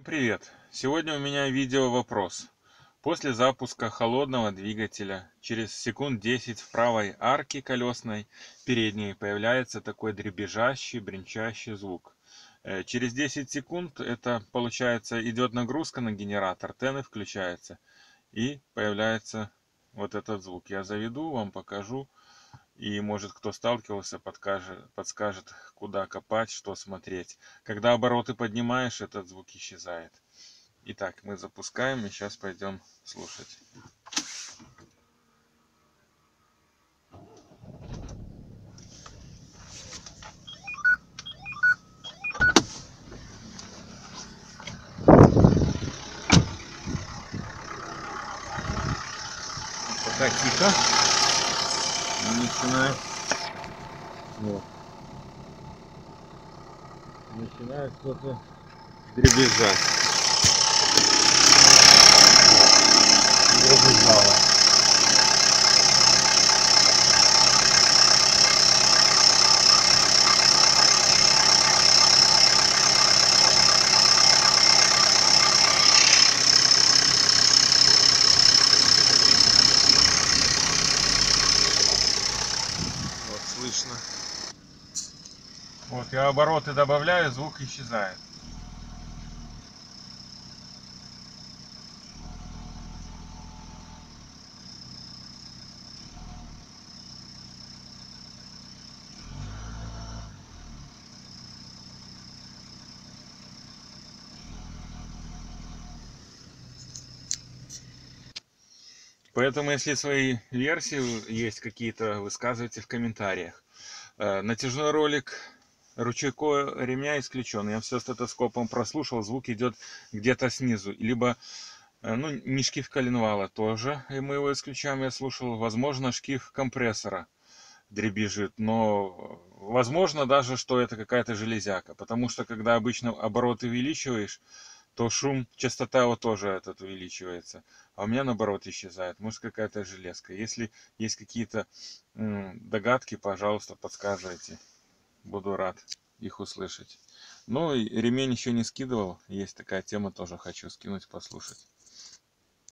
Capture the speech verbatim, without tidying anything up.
привет! Сегодня у меня видео вопрос. После запуска холодного двигателя через секунд десять в правой арке колесной передней появляется такой дребезжащий, бренчащий звук. Э, Через десять секунд это получается идет нагрузка на генератор, тены включается и появляется вот этот звук. Я заведу, вам покажу. И может кто сталкивался, подкажет, подскажет, куда копать, что смотреть. Когда обороты поднимаешь, этот звук исчезает. Итак, мы запускаем и сейчас пойдем слушать. Пока тихо. Начинает. Вот. Начинает что-то дребезжать. Дребезжало. Вот слышно. Вот я обороты добавляю, звук исчезает. Поэтому, если свои версии есть какие-то, высказывайте в комментариях. Э, Натяжной ролик ручейкового ремня исключен. Я все стетоскопом прослушал, звук идет где-то снизу. Либо, э, ну, не шкив коленвала тоже, и мы его исключаем, я слушал. Возможно, шкив компрессора дребезжит, но возможно даже, что это какая-то железяка. Потому что, когда обычно обороты увеличиваешь, то шум, частота его тоже этот увеличивается. А у меня наоборот исчезает. Может, какая-то железка. Если есть какие-то догадки, пожалуйста, подсказывайте. Буду рад их услышать. Ну и ремень еще не скидывал. Есть такая тема, тоже хочу скинуть, послушать.